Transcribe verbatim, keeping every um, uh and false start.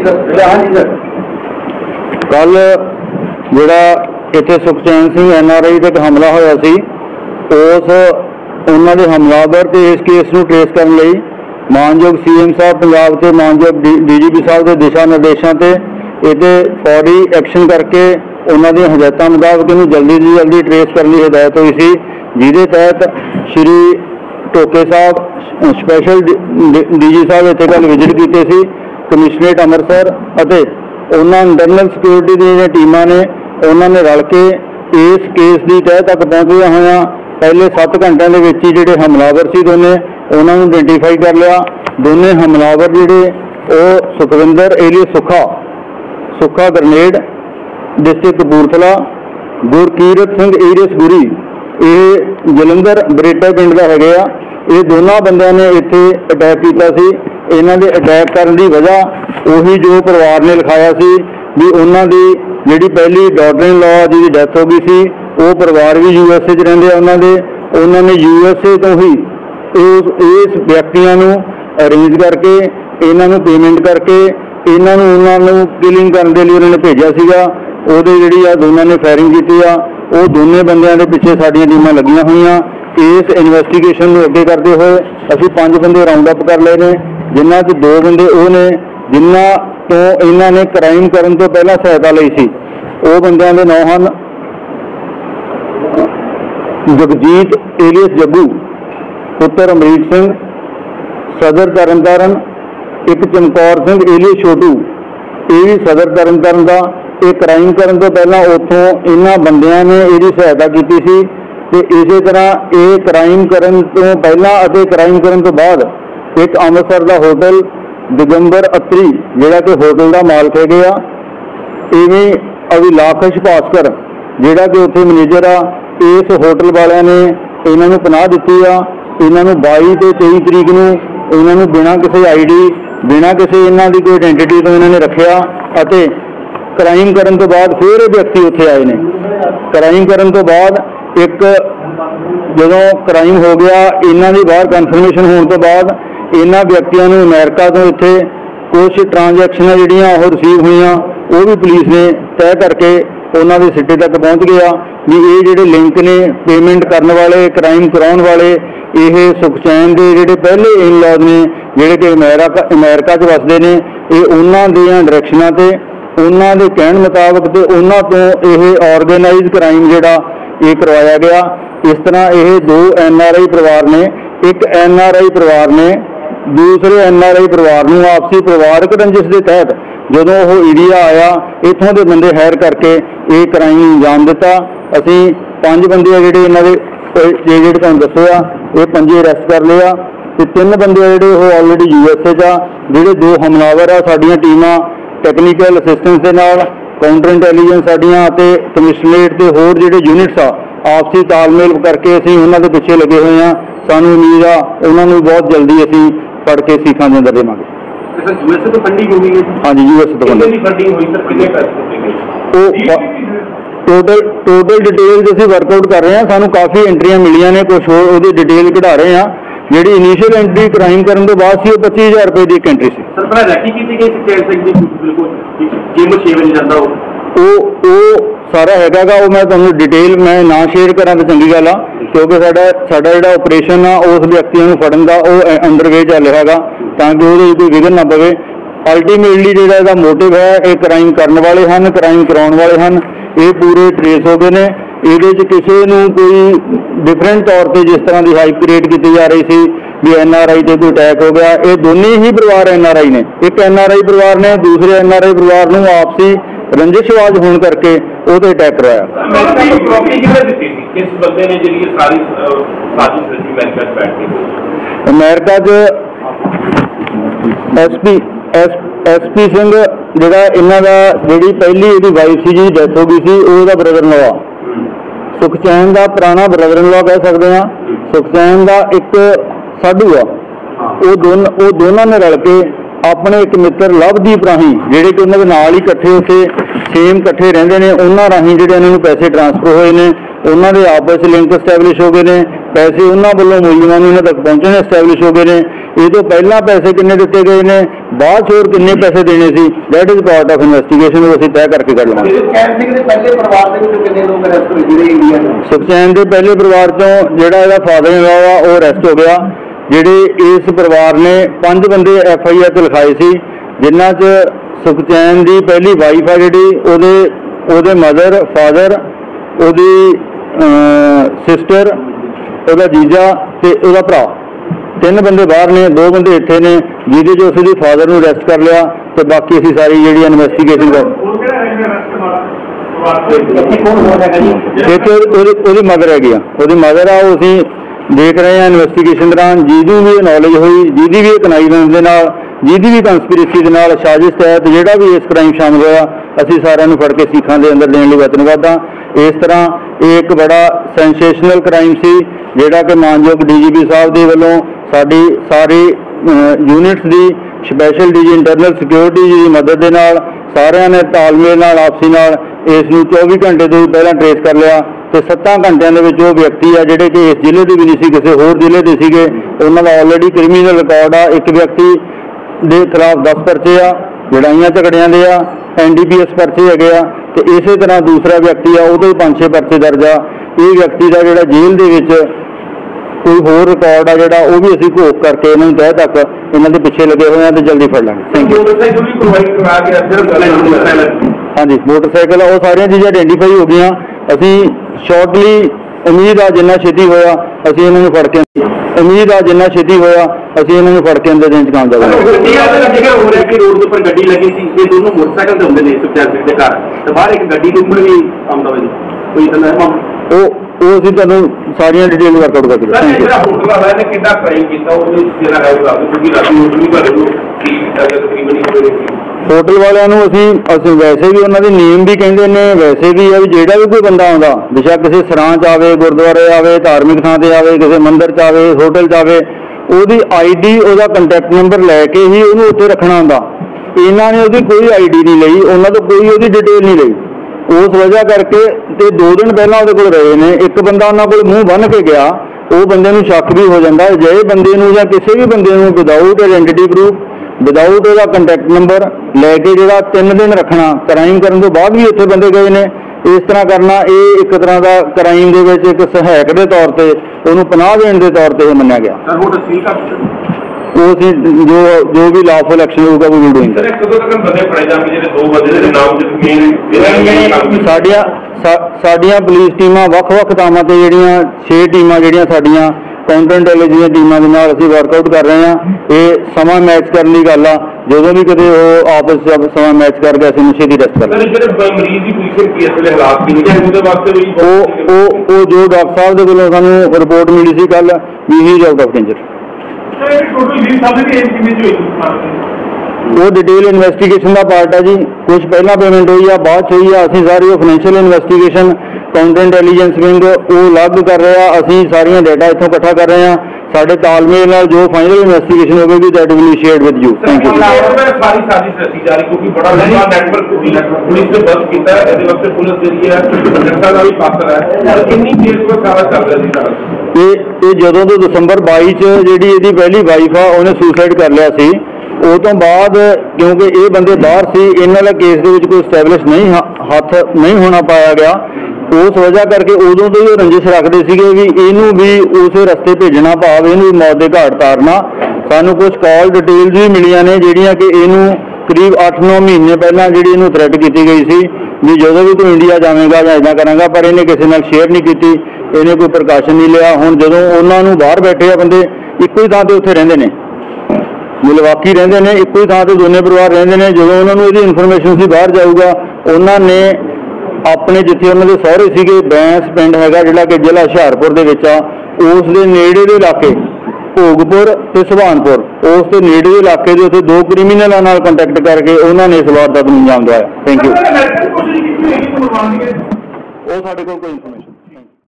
कल जिहड़ा इत्थे Sukhchain Singh N R I ते एक हमला होया सी, उस उन्हां दे हमलावर ते इस केस नूं ट्रेस करन लई मानयोग सी एम साहब पंजाब ते मानयोग डी जी पी साहब के दिशा निर्देशों से इहते फौरी एक्शन करके उन्हां दी हदायतां मुताबक इहनूं जल्दी तो जल्दी ट्रेस करने की हिदायत हुई सी, जिहदे तहत श्री टोके साहब स्पैशल डी जी साहब इत्थे कल विजिट कीते सी। कमिश्नरेट अमृतसर अते उन्हां इंटरनल सिक्योरिटी दी जिहड़ियां टीमां ने उन्होंने रल के इस केस की तह तक पहुँचदे होया पहले सत्त घंटिया के विच ही जिहड़े हमलावर सी दोने उन्होंने आइडेंटिफाई कर लिया। दोने हमलावर जिहड़े वो Sukhvinder alias Sukha Sukha grenade district Kapurthala, Gurkirat Singh alias Guri ये जलंधर बरेटा पिंड का है। ये दोनों बंदियां ने इत्थे अटैक किया सी। इन्हां दे अटैक करने की वजह उही जो परिवार ने लिखाया सी भी उन्हां दी जिहड़ी पहली डॉटर इन लॉ जिहदी डैथ हो गई सी, वो परिवार भी यू एस ए च रहिंदे आ। उन्हां दे उन्होंने यू एस ए तो ही इस इस व्यक्तियों को अरेंज करके इन्हों पेमेंट करके इन्हों उन्होंने किलिंग करने के लिए उन्होंने भेजा सीगा। उहदे जिहड़ी आ दोनों ने फायरिंग की आ, वो दोनों बंदियां दे पिछे साडियां टीमां लगियां होईयां। इस इन्वेस्टिगेशन को अगे करते हुए असीं पंज बंदे राउंड अप कर लए ने, जिन्हां च दो बंदे वो ने जिन्हां तो इन्हां ने क्राइम करन तो पहला सहायता लई सी। वो बंदियां दे नाम हन जगजीत एलियस जग्गू पुत्र अमरीक सिंह सदर तरनतारन, एक चमकौर सिंह एलियस छोटू ये भी सदर तरनतारन का। ये क्राइम करन तो पहला उतों इन्हां बंदियां ने इसकी सहायता की सी ते इसे तरह ये क्राइम करन तो पहला अते क्राइम करन तो बाद एक अमृतसर का होटल दिगंबर अत्री जिहड़ा कि होटल का मालक है गया, इवें अभिलाखश भास्कर जिहड़ा कि उत्थे मैनेजर आ। इस होटल वालियां ने इन्हों पनाह दी आ। इन्हों बाई ते तेई तरीक नूं इन्हों बिना किसी आई डी बिना किसी इन्हों की कोई आइडेंटिटी तो इन्होंने रखा अते क्राइम करन तो बाद फिर ये व्यक्ति उत्थे आए ने। क्राइम करन तो बाद एक जदों क्राइम हो गया इन्हों की बाहर कन्फर्मेशन होने तो बाद इन्होंने व्यक्तियों को अमेरिका तो इत्थे कुछ ट्रांजैक्शन जिहड़ियां वो रिसीव हुई वो भी पुलिस ने तय करके उन्होंने के सिट्टे तक पहुँच गया भी ये जिहड़े लिंक ने पेमेंट करने वाले क्राइम कराउण वाले ये सुखचैन के जिहड़े पहले इन लॉज ने जिहड़े कि अमेरिका अमेरिका च वसदे ने, ये उन्हां दियां डायरैक्शनां ते उन्हां दे कहण मुताबक ते उन्हां तो ये ऑर्गेनाइज क्राइम जिहड़ा ये करवाया गया। इस तरह ये दो एन आर आई परिवार ने एक एन आर आई परिवार ने दूसरे एन आर आई परिवार नूं आपसी परिवारक रंजिश के तहत जदों वो एरिया आया इत्थों के बंदे हायर करके ये क्राइम अंजाम दिता। असीं पांच बंदे जिहड़े इन्हां दे जिहड़े तुहानूं दस्से आ ये पंजे अरैसट कर लिया ते तीन बंदे जिहड़े वो ऑलरेडी यू एस ए च आ। जिहड़े दो हमलावर आ साडीआं टीमां टैक्नीकल असिस्टेंस के नाल काउंटर इंटैलीजेंस साडीआं ते कमिश्नरेट के होर जिहड़े यूनिट्स आ आपसी तालमेल करके असीं उन्हां दे पिछे लगे हुए हैं। सानूं उम्मीद आ उन्हां नूं बहुत जल्दी असीं फड़ के सीखां दे अंदर देवांगे। यूएसए तो फंडिंग हो गई है? हाँ जी यूएसए तो फंडिंग हुई सर, कितने पैसे? टोटल टोटल डिटेल असीं वर्कआउट कर रहे हैं। सानूं काफ़ी एंट्रियां मिलियां ने, कुछ होर उहदी डिटेल कढा रहे हैं। जिहड़ी इनीशियल एंट्री क्राइम करन तो बाद सी पच्चीस हज़ार रुपए की एक एंट्री सी। सर पहला रैकी की गई चैन सिंह दी बिल्कुल जिम छे बजे जाता वो वो सारा हैगा गा। वो मैं तुहानूं डिटेल मैं ना शेयर करा तो चंगी गल आ, क्योंकि साडा साडा जिहड़ा ऑपरेशन आ उस व्यक्तियों को फड़न का वो अंडरवे चल रहा है ताकि वो कोई विघन ना पवे। अल्टीमेटली जिहड़ा इहदा मोटिव है ये क्राइम करने वाले हैं क्राइम कराउण वाले हैं ये पूरे ट्रेस हो गए ने। ये किसी नूं कोई डिफरेंट तौर पर जिस तरह की हाइप क्रिएट की जा रही थी भी एन आर आई से कोई अटैक हो गया, ये दोनों ही परिवार एन आर आई ने। एक एन आर आई परिवार ने दूसरे एन आर आई परिवार नूं आपसी रंजिशवाज होने करके वो अटैक करवाया। अमेरिका च S P S S P Singh जिहड़ा इन्हां दा जिहड़ी पहली इहदी वाइफ सी जी डैथ हो गई सी, ਉਹਦਾ ब्रदर इन लॉ सुखचैन का पुराना ब्रदर इन लॉ कह सकते हैं। सुखचैन का एक साधु आ, वो दोन वो दोनों ने रल के अपने एक मित्र लवदीप राही जिहड़े कि उन्होंने नाल ही इकट्ठे उत्थे सेम इकट्ठे रहिंदे ने, उन्हां राही जिहड़े इन्हां नूं पैसे ट्रांसफर होए ने, उन्हां दे आपस लिंक एस्टैबलिश हो गए ने, पैसे उन्हां वल्लों मुलजमां नूं इन्हां तक पहुंचने एस्टैबलिश हो गए ने। ਇਹ ਤੋਂ ਪਹਿਲਾਂ ਪੈਸੇ ਕਿੰਨੇ ਦਿੱਤੇ ਗਏ ਨੇ, ਬਾਅਦ ਹੋਰ ਕਿੰਨੇ ਪੈਸੇ ਦੇਣੇ ਸੀ, that is part of investigation. ਉਹ ਅਸੀਂ ਤੈਅ ਕਰਕੇ ਕੱਢ ਲਵਾਂਗੇ। ਸੁਖਚੈਨ ਸਿੰਘ ਦੇ ਪਹਿਲੇ ਪਰਿਵਾਰ ਦੇ ਵਿੱਚੋਂ ਕਿੰਨੇ ਲੋਕ ਅਰੈਸਟ ਹੋਏ ਜਿਹੜੇ ਇੰਡੀਆ ਦੇ? ਸੁਖਚੈਨ ਦੇ ਪਹਿਲੇ ਪਰਿਵਾਰ ਚੋਂ ਜਿਹੜਾ ਇਹਦਾ ਫਾਦਰ ਇਨ ਲਾ ਵਾ ਉਹ ਅਰੈਸਟ ਹੋ ਗਿਆ। ਜਿਹੜੇ ਇਸ ਪਰਿਵਾਰ ਨੇ ਪੰਜ ਬੰਦੇ ਐਫ ਆਈ ਆਰ 'ਚ ਲਿਖਾਏ ਸੀ, ਜਿਨ੍ਹਾਂ 'ਚ ਸੁਖਚੈਨ ਦੀ ਪਹਿਲੀ ਵਾਈਫ ਆ ਜਿਹੜੀ, ਉਹਦੇ ਉਹਦੇ ਮਦਰ, ਫਾਦਰ, ਉਹਦੀ ਸਿਸਟਰ, ਉਹਦਾ ਜੀਜਾ ਤੇ ਉਹਦਾ ਭਰਾ, ਤਿੰਨ ਬੰਦੇ ਬਾਹਰ ਨੇ, ਦੋ ਬੰਦੇ ਇੱਥੇ ਨੇ, ਜਿਹਦੇ 'ਚ ਉਸ ਦੀ ਫਾਦਰ ਨੂੰ ਅਰੈਸਟ ਕਰ ਲਿਆ ਤੇ ਬਾਕੀ ਅਸੀਂ ਸਾਰੀ ਜਿਹੜੀ ਇਨਵੈਸਟੀਗੇਸ਼ਨ ਕਰ ਇੱਕ ਉਹਦੀ ਉਹਦੀ ਮਦਰ ਹੈਗੀ ਆ, ਉਹਦੀ ਮਦਰ ਆ, ਉਹ ਅਸੀਂ ਦੇਖ ਰਹੇ ਹਾਂ ਇਨਵੈਸਟੀਗੇਸ਼ਨ ਦੌਰਾਨ। ਜਿਹਦੀ ਵੀ ਨੌਲੇਜ ਹੋਈ, ਜਿਹਦੀ ਵੀ ਕਨਾਈਵੈਂਸ ਦੇ ਨਾਲ, ਜਿਹਦੀ ਵੀ ਕੰਸਪੀਰੇਸੀ ਦੇ ਨਾਲ, ਸਾਜ਼ਿਸ਼ ਤਹਿਤ ਜਿਹੜਾ ਵੀ ਇਸ ਕ੍ਰਾਈਮ ਸ਼ਾਮਲ ਹੋਇਆ, ਅਸੀਂ ਸਾਰਿਆਂ ਨੂੰ ਫੜ ਕੇ ਸੀਖਾਂ ਦੇ ਅੰਦਰ ਦੇਣ ਲਈ ਵਚਨਬੱਧ ਹਾਂ। ਇਸ ਤਰ੍ਹਾਂ ਇਹ ਇੱਕ ਬੜਾ ਸੈਂਸੇਸ਼ਨਲ ਕ੍ਰਾਈਮ ਸੀ, ਜਿਹੜਾ ਕਿ ਮਾਨਯੋਗ ਡੀ ਜੀ ਪੀ ਸਾਹਿਬ ਦੇ ਵੱਲੋਂ ਸਾਡੀ ਸਾਰੀ ਯੂਨਿਟਸ ਦੀ, special D G internal security ਦੀ ਮਦਦ ਦੇ ਨਾਲ ਸਾਰਿਆਂ ਨੇ ਤਾਲਮੇਲ ਨਾਲ, ਆਪਸੀ ਨਾਲ ਇਸ ਨੂੰ ਚੌਵੀ ਘੰਟੇ ਤੋਂ ਵੀ ਪਹਿਲਾਂ ਟਰੇਸ ਕਰ ਲਿਆ ਤੇ ਸੱਤਾਂ ਘੰਟਿਆਂ ਦੇ ਵਿੱਚ ਉਹ ਵਿਅਕਤੀ ਆ ਜਿਹੜੇ ਕਿ ਇਸ ਜ਼ਿਲ੍ਹੇ ਦੇ ਵੀ ਨਹੀਂ ਸੀ, ਕਿਸੇ ਹੋਰ ਜ਼ਿਲ੍ਹੇ ਦੇ ਸੀਗੇ, ਉਹਨਾਂ ਦਾ ਆਲਰੇਡੀ ਕ੍ਰਿਮੀਨਲ ਰਿਕਾਰਡ ਆ। ਇੱਕ ਵਿਅਕਤੀ ਦੇ ਖਿਲਾਫ ਦਸ ਪਰਚੇ ਆ, ਲੜਾਈਆਂ ਝਗੜਿਆਂ ਦੇ ਆ, ਐਨ ਡੀ ਪੀ ਐਸ ਪਰਚੇ ਹੈਗੇ ਆ, ਤੇ ਇਸੇ ਤਰ੍ਹਾਂ ਦੂਸਰਾ ਵਿਅਕਤੀ ਆ, ਉਹਦੇ ਪੰਜ ਛੇ ਪਰਚੇ ਦਰਜ ਆ। ਇਹ ਵਿਅਕਤੀ ਦਾ ਜਿਹੜਾ ਜੇਲ੍ਹ ਦੇ ਵਿੱਚ ਕੋਈ ਹੋਰ ਰਿਕਾਰਡ ਆ ਜਿਹੜਾ, ਉਹ ਵੀ ਅਸੀਂ ਘੋਖ ਕਰਕੇ ਇਹਨਾਂ ਨੂੰ ਤਹਿ ਤੱਕ ਇਹਨਾਂ ਦੇ ਪਿੱਛੇ ਲੱਗੇ ਹੋਏ ਆ ਤੇ ਜਲਦੀ ਫੜ ਲਾਂਗੇ। Thank you. ਹਾਂਜੀ, ਮੋਟਰਸਾਈਕਲ ਉਹ ਸਾਰੀਆਂ ਚੀਜ਼ਾਂ ਆਇਡੈਂਟੀਫਾਈ ਹੋ ਗਈਆਂ। ਅਸੀਂ ਸ਼ਾਰਟਲੀ ਉਮੀਦ ਆ ਜਿੰਨਾ ਛੇਤੀ ਹੋਇਆ ਅਸੀਂ ਇਹਨਾਂ ਨੂੰ ਫੜ ਕੇ ਉਮੀਦ ਆ ਜਿੰਨਾ ਛੇਤੀ ਹੋਇਆ ਅਸੀਂ ਇਹਨਾਂ ਨੂੰ ਫੜ ਕੇ ਅੰਦਰ ਦੇਣ ਚ ਕਾਮਯਾਬ ਹੋਵਾਂਗੇ। ਹੋ ਰਿਹਾ ਕਿ ਰੋਡ ਦੇ ਉੱਪਰ ਗੱਡੀ ਲੱਗੀ ਸੀ, ਇਹ ਦੋਨੋਂ ਮੋਟਰਸਾਈਕਲ ਤੇ ਹੁੰਦੇ ਨੇ ਸੁਖਚੈਨ ਸਿੰਘ ਦੇ ਘਰ, ਤੇ ਬਾਹਰ ਇੱਕ ਗੱਡੀ ਦੇ ਉੱਪਰ ਵੀ ਆਉਂਦਾ ਵਾ ਜੀ, ਕੋਈ ਇਦਾਂ ਦਾ ਮਾਮਲਾ? ਉਹ ਉਹ ਅਸੀਂ ਤੁਹਾਨੂੰ ਸਾਰੀਆਂ ਡਿਟੇਲ ਵਰਕਆਊਟ ਕਰਕੇ ਦੱਸਾਂਗੇ। ਜਿਹੜਾ ਹੋਟਲ ਵਾਲਾ ਨੇ ਕਿੰਨਾ ਕ੍ਰਾਈਮ ਕੀਤਾ ਉਹਦੇ ਜਿਹੜਾ ਹੈ ਉਹ ਦੱਸ ਦਿਓ, ਕਿਉਂਕਿ ਰਾਤੀ ਹੋਟਲ ਵੀ ਤੁਹਾਡੇ ਕੋਲ ਕੀ ਕੀਤਾ ਗਿਆ ਤਕਰੀਬਨ ਇੱਕ ਵਜੇ। ਹੋਟਲ ਵਾਲਿਆਂ ਨੂੰ ਅਸੀਂ ਅਸੀਂ ਵੈਸੇ ਵੀ ਉਹਨਾਂ ਦੇ ਨੇਮ ਵੀ ਕਹਿੰਦੇ ਨੇ, ਵੈਸੇ ਵੀ ਆ ਵੀ ਜਿਹੜਾ ਵੀ ਕੋਈ ਬੰਦਾ ਆਉਂਦਾ, ਬੇਸ਼ੱਕ ਕਿਸੇ ਸਰਾਂ 'ਚ ਆਵੇ, ਗੁਰਦੁਆਰੇ ਆਵੇ, ਧਾਰਮਿਕ ਥਾਂ ਤੇ ਆਵੇ, ਕਿਸੇ ਮੰਦਿਰ 'ਚ ਆਵੇ, ਹੋਟਲ 'ਚ ਆਵੇ, ਉਹਦੀ ਆਈ ਡੀ, ਉਹਦਾ ਕੰਟੈਕਟ ਨੰਬਰ ਲੈ ਕੇ ਹੀ ਉਹਨੂੰ ਉੱਥੇ ਰੱਖਣਾ ਹੁੰਦਾ। ਇਹਨਾਂ ਨੇ ਉਹਦੀ ਕੋਈ ਆਈ ਡੀ ਨਹੀਂ ਲਈ, ਉਹਨਾਂ ਤੋਂ ਕੋਈ ਉਹਦੀ ਡਿਟੇਲ ਨਹੀਂ ਲਈ। ਉਸ ਵਜ੍ਹਾ ਕਰਕੇ ਤੇ ਦੋ ਦਿਨ ਪਹਿਲਾਂ ਉਹਦੇ ਕੋਲ ਰਹੇ ਨੇ, ਇੱਕ ਬੰਦਾ ਉਹਨਾਂ ਕੋਲ ਮੂੰਹ ਬੰਨ੍ਹ ਕੇ ਗਿਆ, ਉਹ ਬੰਦੇ ਨੂੰ ਸ਼ੱਕ ਵੀ ਹੋ ਜਾਂਦਾ। ਜੇ ਬੰਦੇ ਨੂੰ ਜਾਂ ਕਿਸੇ ਵੀ ਬੰਦੇ ਨੂੰ ਵਿਦਾਊਟ ਆਇਡੈਂਟੀਟੀ ਪ੍ਰੂਫ, ਵਿਦਾਊਟ ਉਹਦਾ ਕੰਟੈਕਟ ਨੰਬਰ ਲੈ ਕੇ ਜਿਹੜਾ ਤਿੰਨ ਦਿਨ ਰੱਖਣਾ, ਕ੍ਰਾਈਮ ਕਰਨ ਤੋਂ ਬਾਅਦ ਵੀ ਉੱਥੇ ਬੰਦੇ ਗਏ ਨੇ, ਇਸ ਤਰ੍ਹਾਂ ਕਰਨਾ ਇਹ ਇੱਕ ਤਰ੍ਹਾਂ ਦਾ ਕ੍ਰਾਈਮ ਦੇ ਵਿੱਚ ਇੱਕ ਸਹਾਇਕ ਦੇ ਤੌਰ ਤੇ, ਉਹਨੂੰ ਪਨਾਹ ਦੇਣ ਦੇ ਤੌਰ ਤੇ ਇਹ ਮੰਨਿਆ ਗਿਆ। ਉਹ ਅਸੀਂ ਜੋ ਜੋ ਵੀ ਲਾਫੁਲ ਐਕਸ਼ਨ ਹੋਊਗਾ ਉਹ ਵੀ ਡੂਇੰਗ ਕਰਾਂਗੇ। ਕਦੋਂ ਤੱਕ ਬੰਦੇ ਫੜੇ ਜਾਣਗੇ ਜਿਹੜੇ ਦੋ ਬੰਦੇ ਦੇ ਨਾਮ ਮੇਨ? ਸਾਡੀਆਂ ਸਾਡੀਆਂ ਪੁਲਿਸ ਟੀਮਾਂ ਵੱਖ-ਵੱਖ ਥਾਵਾਂ ਤੇ ਜਿਹੜੀਆਂ ਛੇ ਟੀਮਾਂ ਜਿਹੜੀਆਂ ਸਾਡੀਆਂ ਕਾਊਂਟਰ ਇੰਟੈਲੀਜੈਂਸ ਟੀਮਾਂ ਦੇ ਨਾਲ ਅਸੀਂ ਵਰਕਆਊਟ ਕਰ ਰਹੇ ਹਾਂ। ਇਹ ਸਮਾਂ ਮੈਚ ਕਰਨ ਦੀ ਗੱਲ ਆ, ਜਦੋਂ ਵੀ ਕਦੇ ਉਹ ਆਪਸ ਵਿੱਚ ਸਮਾਂ ਮੈਚ ਕਰਕੇ ਅਸੀਂ ਨਸ਼ੇ ਦੀ ਰੈਸਟ ਕਰਾਂਗੇ। ਜਿਹੜੇ ਮਰੀਜ਼ ਦੀ ਪੋਜੀਸ਼ਨ ਕੀ ਇਸ ਵੇਲੇ ਹਾਲਾਤ ਕੀ ਨੇ, ਉਹਦੇ ਵਾਸਤੇ ਵੀ ਉਹ ਉਹ ਉਹ ਜੋ ਡਾਕਟਰ ਸਾਹਿਬ ਦੇ ਵੱਲੋਂ ਸਾਨੂੰ ਰਿਪੋਰਟ ਮਿਲੀ ਸੀ ਕੱਲ, ਵੀ he is out of danger. ਉਹ ਡਿਟੇਲ ਇਨਵੈਸਟੀਗੇਸ਼ਨ ਦਾ ਪਾਰਟ ਹੈ ਜੀ। ਕੁਝ ਪਹਿਲਾਂ ਪੇਮੈਂਟ ਹੋਈ ਆ, ਬਾਅਦ 'ਚ ਹੋਈ ਆ। ਅਸੀਂ ਸਾਰੀ ਉਹ financial investigation counter intelligence wing ਉਹ ਅਲੱਗ ਕਰ ਰਿਹਾ, ਅਸੀਂ ਸਾਰੀਆਂ ਡਾਟਾ ਇੱਥੋਂ ਇਕੱਠਾ ਕਰ ਰਹੇ ਹਾਂ। ਸਾਡੇ ਤਾਲਮੇਲ ਨਾਲ ਜੋ ਫਾਈਨਲ ਇਨਵੈਸਟੀਗੇਸ਼ਨ ਹੋਵੇਗੀ that will be shared with you. Thank you. ਸਾਰੀ ਸਾਜ਼ਿਸ਼ ਰਚੀ ਜਾ ਰਹੀ ਕਿਉਂਕਿ ਬੜਾ ਲੰਬਾ ਨੈਟਵਰਕ ਪੁਲਿਸ ਨੇ ਬਸ ਕੀਤਾ ਹੈ, ਇਹਦੇ ਵਾਸਤੇ ਪੁਲਿਸ ਜਿਹੜੀ ਹੈ ਜਨਤਾ ਦਾ ਵੀ ਪਾਤਰ ਹੈ। ਕਿੰਨੀ ਦੇਰ ਤੋਂ ਸਾਰਾ ਚੱਲ ਰਿਹਾ ਸੀ ਸਾਰਾ ਇਹ ਇਹ ਜਦੋਂ ਤੋਂ ਦਸੰਬਰ ਬਾਈ 'ਚ ਜਿਹੜੀ ਇਹਦੀ ਪਹਿਲੀ ਵਾਈਫ ਆ ਉਹਨੇ ਸੁਸਾਈਡ ਕਰ ਲਿਆ ਸੀ, ਉਹ ਤੋਂ ਬਾਅਦ ਕਿਉਂਕਿ ਇਹ ਬੰਦੇ ਬਾਹਰ ਸੀ, ਇਹਨਾਂ ਦਾ ਕੇਸ ਦੇ ਵਿੱਚ ਕੋਈ ਸਟੈਬਲਿਸ਼ ਨਹੀਂ ਹੱਥ ਨਹੀਂ ਹੋਣਾ ਪਾਇਆ ਗਿਆ, ਉਸ ਵਜ੍ਹਾ ਕਰਕੇ ਉਦੋਂ ਤੋਂ ਹੀ ਉਹ ਰੰਜਿਸ਼ ਰੱਖਦੇ ਸੀਗੇ ਵੀ ਇਹਨੂੰ ਵੀ ਉਸੇ ਰਸਤੇ ਭੇਜਣਾ, ਭਾਵ ਇਹਨੂੰ ਵੀ ਮੌਤ ਦੇ ਘਾਟ ਤਾਰਨਾ। ਸਾਨੂੰ ਕੁਝ ਕਾਲ ਡਿਟੇਲਸ ਵੀ ਮਿਲੀਆਂ ਨੇ ਜਿਹੜੀਆਂ ਕਿ ਇਹਨੂੰ ਕਰੀਬ ਅੱਠ ਨੌ ਮਹੀਨੇ ਪਹਿਲਾਂ ਜਿਹੜੀ ਇਹਨੂੰ ਥ੍ਰੈਟ ਕੀਤੀ ਗਈ ਸੀ ਵੀ ਜਦੋਂ ਵੀ ਤੂੰ ਇੰਡੀਆ ਜਾਵੇਂਗਾ ਜਾਂ ਇੱਦਾਂ ਕਰਾਂਗਾ, ਪਰ ਇਹਨੇ ਕਿਸੇ ਨਾਲ ਸ਼ੇਅਰ ਨਹੀਂ ਕੀਤੀ, ਇਹਨੇ ਕੋਈ ਪ੍ਰਕਾਸ਼ਨ ਨਹੀਂ ਲਿਆ। ਹੁਣ ਜਦੋਂ ਉਹਨਾਂ ਨੂੰ ਬਾਹਰ ਬੈਠੇ ਆ ਬੰਦੇ, ਇੱਕੋ ਹੀ ਥਾਂ ਤੇ ਉੱਥੇ ਰਹਿੰਦੇ ਨੇ, ਮਿਲਵਾਕੀ ਰਹਿੰਦੇ ਨੇ, ਇੱਕੋ ਹੀ ਥਾਂ ਤੇ ਦੋਨੇ ਪਰਿਵਾਰ ਰਹਿੰਦੇ ਨੇ। ਜਦੋਂ ਉਹਨਾਂ ਨੂੰ ਇਹਦੀ ਇਨਫੋਰਮੇਸ਼ਨ ਸੀ ਬਾਹਰ ਜਾਊਗਾ, ਉਹਨਾਂ ਨੇ ਆਪਣੇ ਜਿੱਥੇ ਉਹਨਾਂ ਦੇ ਸਹੁਰੇ ਸੀਗੇ, ਬੈਂਸ ਪਿੰਡ ਹੈਗਾ ਜਿਹੜਾ ਕਿ ਜ਼ਿਲ੍ਹਾ ਹੁਸ਼ਿਆਰਪੁਰ ਦੇ ਵਿੱਚ ਆ, ਉਸ ਦੇ ਨੇੜੇ ਦੇ ਇਲਾਕੇ ਭੋਗਪੁਰ ਤੇ ਸੁਭਾਨਪੁਰ, ਉਸ ਦੇ ਨੇੜੇ ਦੇ ਇਲਾਕੇ ਦੇ ਉੱਥੇ ਦੋ ਕ੍ਰਿਮੀਨਲਾਂ ਨਾਲ ਕੰਟੈਕਟ ਕਰਕੇ ਉਹਨਾਂ ਨੇ ਇਸ ਵਾਰਦਾਤ ਨੂੰ ਅੰਜਾਮ ਦਿਵਾਇਆ। Thank you. ਉਹ ਸਾਡੇ ਕੋਲ ਕੋਈ ਇਨਫੋਰਮੇਸ਼ਨ